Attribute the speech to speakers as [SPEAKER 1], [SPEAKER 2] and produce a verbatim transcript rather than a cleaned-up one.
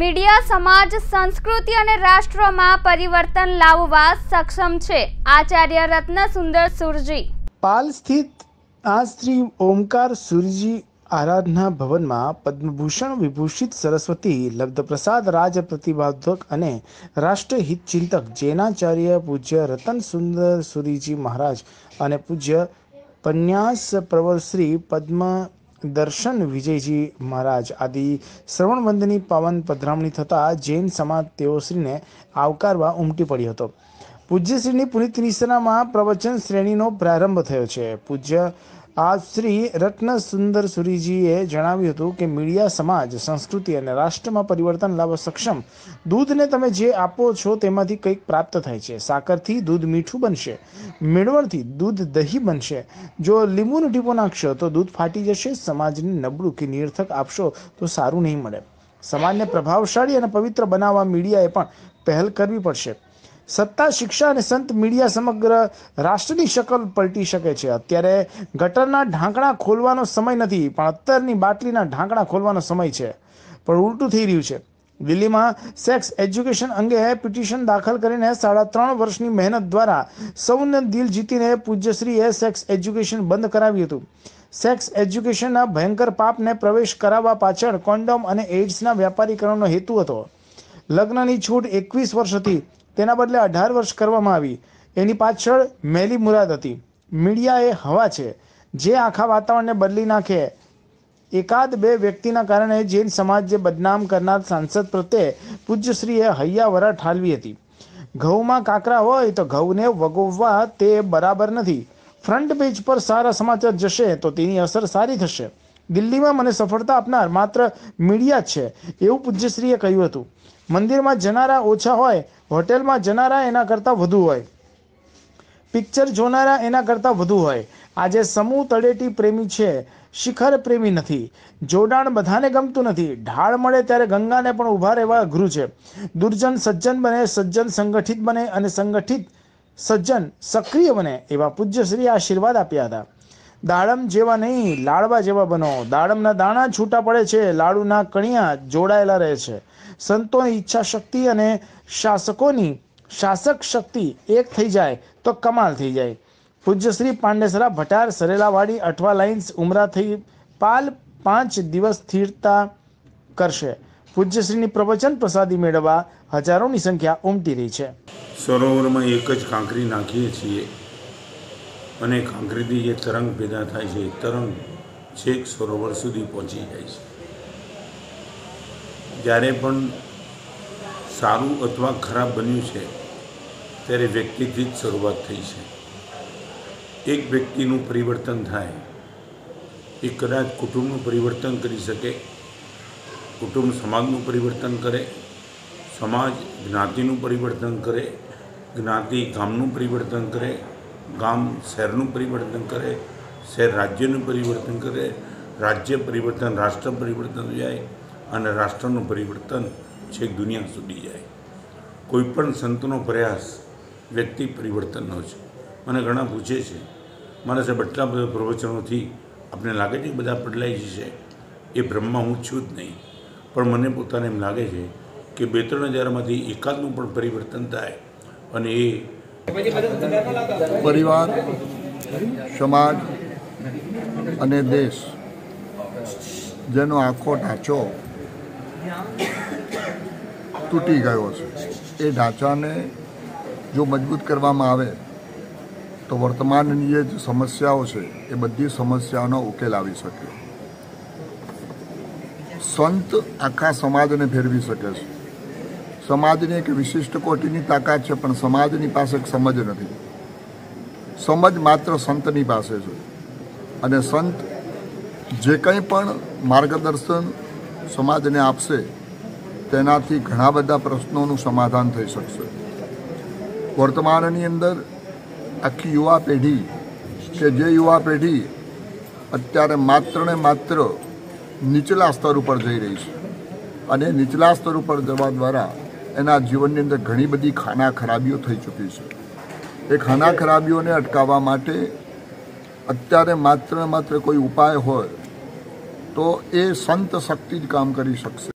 [SPEAKER 1] Media समाज संस्कृति और राष्ट्र में परिवर्तन लाववा सक्षम छे। आचार्य रत्न सुंदर सूरजी
[SPEAKER 2] पाल स्थित आज श्री ओमकार सूरजी आराधना भवन में पद्मभूषण विभूषित सरस्वती लब्ध प्रसाद राज प्रतिभाधक अने राष्ट्रहित चिंतक जैनाचार्य पूज्य रतन सुंदर सूरीजी महाराज अने पूज्य पन्यास प्रवर श्री पद्म दर्शन विजयजी महाराज आदि श्रवण वंदनी पावन पधरामणी थता जैन समाज तेओश्रीने आवकारवा उमटी पड्यो हतो। पूज्यश्रीनी पुनीत निशानामां प्रवचन श्रेणीनो प्रारंभ थयो छे। पूज्य आज श्री रत्न सुंदर सूरीजीए जणाव्युं हतुं के मीडिया समाज संस्कृति और राष्ट्र में परिवर्तन लाववा सक्षम। दूध ने तमे जे आपो छो तेमांथी कंईक प्राप्त थाय छे। साकरथी दूध मीठुं बनशे, मेणवणथी दूध दही बनशे। जो લીંબુનો ટીપો નાખશો તો दूध फाटी जशे। समाजने नबळું કે નિરર્થક આપશો તો સારું નહીં મળે। समाजने प्रभावशाળી અને पवित्र बनाववा मीडियाए पण पहल करवी पड़शे। सत्ता शिक्षा और संत मीडिया समग्र राष्ट्र की शकल पलटी सके छे। अत्यारे गटरना ढांकणा खोलवानो समय नहीं पण अत्तरनी बाटलीना ढांकणा खोलवानो समय है। पण उलटू थई रह्युं छे। दिल्ली में सेक्स एज्युकेशन अंगे पिटिशन दाखल करीने साढ़ा त्रण वर्षनी मेहनत द्वारा सौने दिल जीतीने पूज्यश्रीए सेक्स एज्युकेशन बंद कराव्युं हतुं। सेक्स एज्युकेशनना भयंकर पापने प्रवेश कराववा पाछळ कोन्डोम अने एड्सना व्यापारीकरणनो हेतु हतो। लग्ननी छूट एकवीस वर्ष हती, तेना बदले अठार वर्ष करवामां आवी। एनी पाछळ मेली मुराद हती। मीडिया ए हवा छे जे आखा वातावरणने बदली नाखे। एकाद बे व्यक्तिना कारणे जैन समाज जे बदनाम करनार सांसद प्रत्ये पूज्यश्रीए हૈયા ઠાલવી હતી। ઘઉંમાં કાકરા હોય તો ઘઉંને વગોવવા તે બરાબર નથી। ફ્રન્ટ પેજ પર સારા સમાચાર જશે તો તેની અસર સારી થશે। દિલ્હીમાં મને સફળતા આપનાર માત્ર મીડિયા જ છે એવું પૂજ્યશ્રીએ કહ્યું હતું। મંદિરમાં જનારા ઓછા હોય, હોટેલમાં જનારા એના કરતાં વધુ હોય, પિક્ચર જોનારા એના કરતાં વધુ હોય। આજે સમૂહ તળેટી પ્રેમી છે, શિખર પ્રેમી નથી। જોડાણ બધાને ગમતું નથી। ઢાળ મળે ત્યારે ગંગાને પણ ઊભા રહેવા અઘરું છે। દુર્જન સજ્જન બને, સજ્જન સંગઠિત બને અને સંગઠિત સજ્જન સક્રિય બને એવા પૂજ્યશ્રીએ આશીર્વાદ આપ્યા હતા। દાડમ જેવા નહીં, લાડવા જેવા બનો। દાડમના દાણા છૂટા પડે છે, લાડુના કણિયા જોડાયેલા રહે છે। સંતોની ઈચ્છા શક્તિ અને શાસકોની શાસક શક્તિ એક થઈ જાય તો કમાલ થઈ જાય। પૂજ્યશ્રી પાંડેસરા ભટાર સરેલાવાડી અઠવા લાઇન્સ ઉમરા થઈ પાલ પાંચ દિવસ સ્થિરતા કરશે। પૂજ્યશ્રીની પ્રવચન પ્રસાદી મેળવવા હજારોની સંખ્યા ઉમટી રહી છે।
[SPEAKER 3] સરોવરમાં એક જ કાંકરી નાખીએ છીએ અને કાંકરીથી જે તરંગ પેદા થાય છે, તરંગ છેક સરોવર સુધી પહોંચી જાય છે। જ્યારે પણ સારું અથવા ખરાબ બન્યું છે ત્યારે વ્યક્તિથી જ શરૂઆત થઈ છે। એક વ્યક્તિનું પરિવર્તન થાય એ કદાચ કુટુંબનું પરિવર્તન કરી શકે, કુટુંબ સમાજનું પરિવર્તન કરે, સમાજ જ્ઞાતિનું પરિવર્તન કરે, જ્ઞાતિ ગામનું પરિવર્તન કરે, ગામ શહેરનું પરિવર્તન કરે, શહેર રાજ્યનું પરિવર્તન કરે, રાજ્ય પરિવર્તન રાષ્ટ્ર પરિવર્તન જાય અને રાષ્ટ્રનું પરિવર્તન છેક દુનિયા સુધી જાય। કોઈપણ સંતનો પ્રયાસ વ્યક્તિ પરિવર્તનનો છે। મને ઘણા પૂછે છે, મારા સાહેબ આટલા બધા પ્રવચનોથી આપને લાગે છે કે બધા બદલાઈ જશે? એ ભ્રમમાં હું છું જ નહીં, પણ મને પોતાને એમ લાગે છે કે બે ત્રણ હજારમાંથી એકાદનું પણ પરિવર્તન થાય અને એ
[SPEAKER 4] પરિવાર, સમાજ અને દેશ જેનો આખો ઢાંચો તૂટી ગયો છે એ ઢાંચાને જો મજબૂત કરવામાં આવે તો વર્તમાનની જે સમસ્યાઓ છે એ બધી સમસ્યાઓનો ઉકેલ આવી શકે। સંત આખા સમાજને ફેરવી શકે છે। સમાજની એક વિશિષ્ટ કોટીની તાકાત છે, પણ સમાજની પાસે એક સમજ નથી। સમજ માત્ર સંતની પાસે છે અને સંત જે કંઈ પણ માર્ગદર્શન સમાજને આપશે તેનાથી ઘણા બધા પ્રશ્નોનું સમાધાન થઈ શકશે। વર્તમાનની અંદર આખી યુવા પેઢી કે જે યુવા પેઢી અત્યારે માત્ર ને માત્ર નીચલા સ્તર ઉપર જઈ રહી છે અને નીચલા સ્તર ઉપર જવા દ્વારા એના જીવનની અંદર ઘણી બધી ખાના ખરાબીઓ થઈ ચૂકી છે। એ ખાના ખરાબીઓને અટકાવવા માટે અત્યારે માત્ર માત્ર કોઈ ઉપાય હોય તો એ સંત શક્તિ જ કામ કરી શકશે।